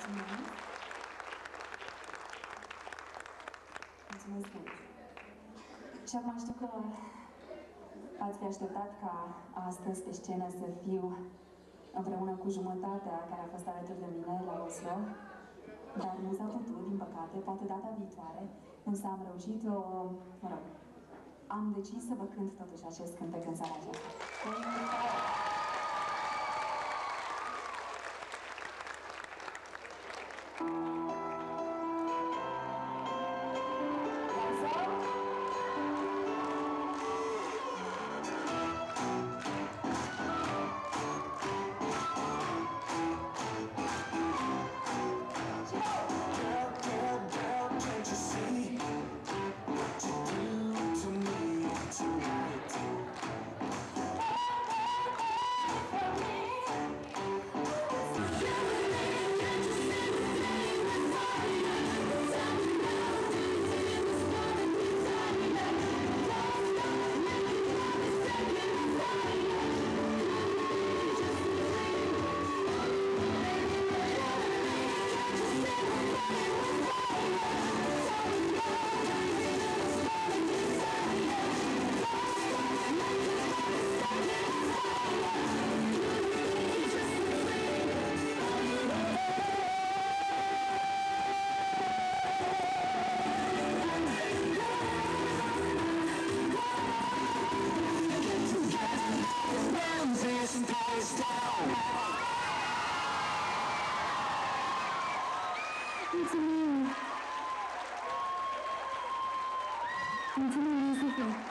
Mulțumesc mult! Și acum știu că ați fi așteptat ca astăzi pe scenă să fiu împreună cu jumătatea care a fost alături de mine la Oslo, dar nu s-a putut, din păcate, poate data viitoare, însă am reușit, mă rog, am decis să vă cânt totuși acest cântec în seara aceasta. Mulțumim, Lucifer!